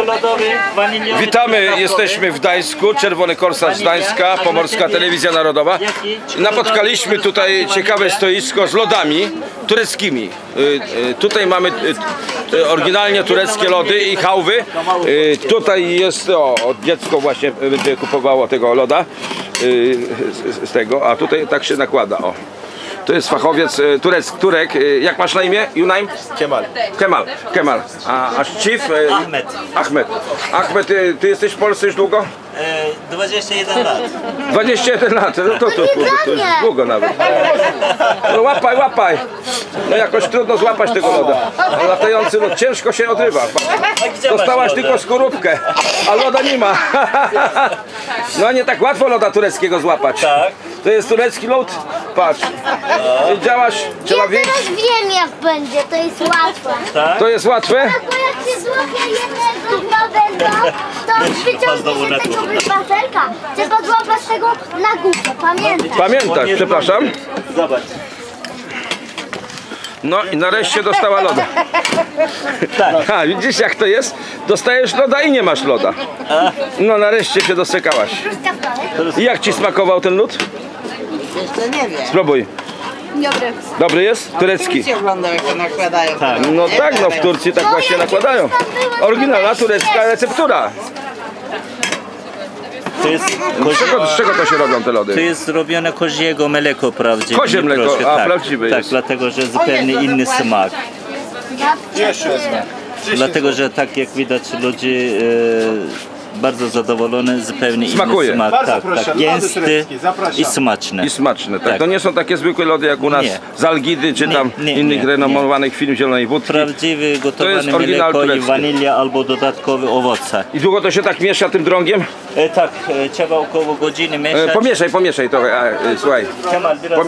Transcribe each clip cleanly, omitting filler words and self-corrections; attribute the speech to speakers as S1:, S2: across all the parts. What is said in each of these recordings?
S1: czekoladowy, waniliowy.
S2: Witamy, jesteśmy w Gdańsku, Czerwony Korsarz Gdańska, Pomorska Telewizja Narodowa. Napotkaliśmy tutaj ciekawe stoisko z lodami tureckimi. Tutaj mamy oryginalnie tureckie lody i chałwy. Tutaj jest, dziecko właśnie będzie kupowało tego loda z tego, a tutaj tak się nakłada, o. To jest fachowiec Turek. Jak masz na imię? Junaim? Kemal. A Chief? Ahmed, ty jesteś w Polsce już długo?
S1: 21 lat.
S2: 21 lat, no to już długo nawet. No łapaj. No jakoś trudno złapać tego loda. Latający lód, ciężko się odrywa. Dostałaś tylko skorupkę, a loda nie ma. No nie tak łatwo loda tureckiego złapać.
S1: Tak.
S2: To jest turecki lód. Patrz. Wiedziałaś, trzeba wiedzieć.
S3: Teraz wiem jak będzie, to jest łatwe.
S1: Tak?
S2: To jest łatwe?
S3: Bo jak się złapie jednego nowego, to wyciągnie się tego wypaselka. Trzeba złapać tego na górze, pamiętaj.
S2: Pamiętasz, przepraszam.
S1: Zobacz.
S2: No i nareszcie dostała loda. A, widzisz jak to jest? Dostajesz loda i nie masz loda. No nareszcie się doczekałaś. I jak ci smakował ten lód?
S4: Jeszcze nie wiem.
S2: Spróbuj.
S3: Dobry.
S2: Dobry jest? Turecki.
S4: Turcji oglądał jak to nakładają.
S1: Tak.
S2: No tak, no w Turcji tak właśnie nakładają. Oryginalna turecka receptura.
S1: To jest
S2: Z czego to się robią te
S1: To
S2: lody?
S1: jest zrobione koziego mleko prawdziwe.
S2: Kozie mleko,
S1: Troszkę,
S2: a
S1: tak,
S2: prawdziwe
S1: tak,
S2: jest.
S1: dlatego że zupełnie inny smak. Dlatego że tak jak widać ludzie bardzo zadowolone, zupełnie
S2: Smakuje.
S1: inny smak.
S5: Bardzo
S1: Tak,
S5: proszę,
S1: tak,
S5: lody
S1: gęsty
S5: tureckie, zapraszam.
S1: i smaczne.
S2: I smaczne, tak?
S1: Tak.
S2: To nie są takie zwykłe lody jak u nas
S1: Nie.
S2: z Algidy czy tam
S1: Nie,
S2: innych
S1: nie.
S2: renomowanych firm zielonej wódki.
S1: Prawdziwy
S2: To jest
S1: gotowany
S2: oryginał
S1: mleko i
S2: turecki.
S1: wanilia albo dodatkowe owoce.
S2: I długo to się tak miesza tym drągiem?
S1: Tak, trzeba około godziny mieszać.
S2: Pomieszaj trochę, słuchaj.
S1: Kemal, teraz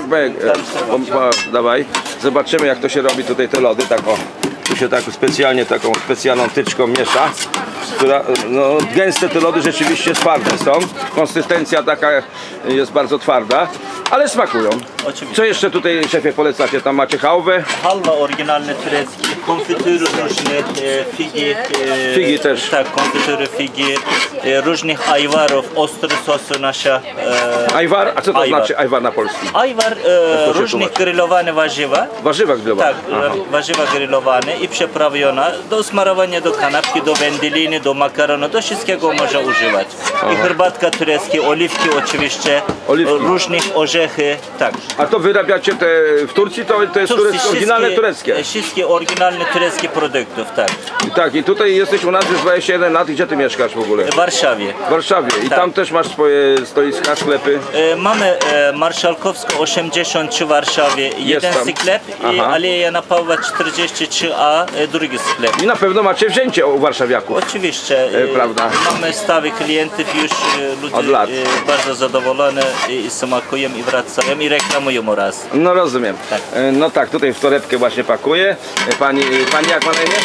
S2: Dawaj, zobaczymy jak to się robi tutaj te lody, tak o. Tu się tak specjalnie taką specjalną tyczką miesza, która, no gęste te lody rzeczywiście twarde są, konsystencja taka jest bardzo twarda, ale smakują.
S1: Oczywiście.
S2: Co jeszcze tutaj szefie polecacie? Tam macie chałwę,
S1: Halwa oryginalny turecki, konfitury różne, figi.
S2: Figi też.
S1: Tak, konfitury figi, różnych ajwarów, ostre sosy nasze.
S2: ajwar, a co to
S1: Ajwar.
S2: znaczy ajwar na polski?
S1: Ajwar,
S2: to się
S1: różnych
S2: tłumaczy?
S1: grillowane warzywa.
S2: Warzywa grillowane.
S1: Tak, warzywa grillowane i przeprawione do smarowania do kanapki, do wędliny, do makaronu, do wszystkiego można używać. I herbatka turecka, oliwki oczywiście,
S2: Oliwki.
S1: różnych orzechy, tak.
S2: A to wyrabiacie te w Turcji, to jest oryginalne tureckie.
S1: Wszystkie oryginalne tureckie produktów, tak.
S2: Tak, i tutaj jesteś u nas już 21 lat, gdzie ty mieszkasz w ogóle?
S1: W Warszawie.
S2: W Warszawie. I
S1: Tak.
S2: tam też masz swoje stoiska, sklepy.
S1: Mamy Marszałkowską 83 w Warszawie, jeden
S2: tam.
S1: sklep i
S2: Aha.
S1: Aleja na Pawła 43A, drugi sklep.
S2: I na pewno macie wzięcie u warszawiaków.
S1: Oczywiście,
S2: prawda.
S1: mamy stały klientów już, ludzie
S2: Od lat.
S1: bardzo zadowolone i smakują i wracają i reklamują oraz.
S2: No rozumiem.
S1: Tak.
S2: No tak, tutaj w torebkę właśnie pakuje. Pani jak ma na imię?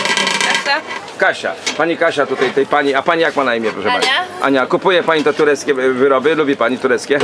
S2: Kasia. Pani Kasia tutaj, tej pani, a pani jak ma na imię, proszę pani? Ania, kupuje pani te tureckie wyroby? Lubi pani tureckie?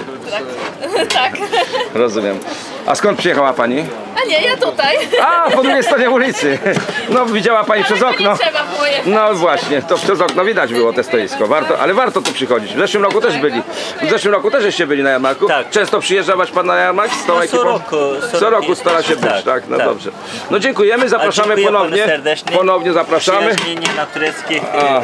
S6: Tak.
S2: Rozumiem. A skąd przyjechała pani?
S6: A nie, ja tutaj.
S2: A, po drugiej stronie ulicy. No widziała pani przez okno.
S6: Trzeba było jechać.
S2: No właśnie, to przez okno widać było te stoisko, ale warto tu przychodzić. W zeszłym roku też byli. W zeszłym roku też żeście byli na jarmarku.
S1: Tak.
S2: Często przyjeżdżasz pan na jarmark z tą
S1: No,
S2: ekipą?
S1: co roku.
S2: Co roku stara się być, tak? No dobrze. No dziękujemy, zapraszamy
S1: dziękuję panu
S2: ponownie.
S1: serdecznie.
S2: Ponownie zapraszamy.
S1: Przyjaźnienie na tureckich,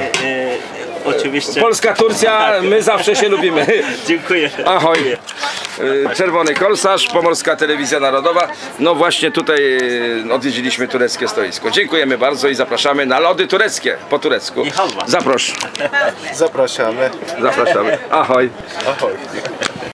S1: oczywiście.
S2: Polska, Turcja, my zawsze się lubimy.
S1: Dziękuję.
S2: Ahoj.
S1: Dziękuję.
S2: Czerwony Korsarz, Pomorska Telewizja Narodowa. No właśnie tutaj odwiedziliśmy tureckie stoisko. Dziękujemy bardzo i zapraszamy na lody tureckie, po turecku.
S1: I halwa.
S2: Zaprosz.
S5: Zapraszamy.
S2: Zapraszamy. Ahoj.
S5: Ahoj.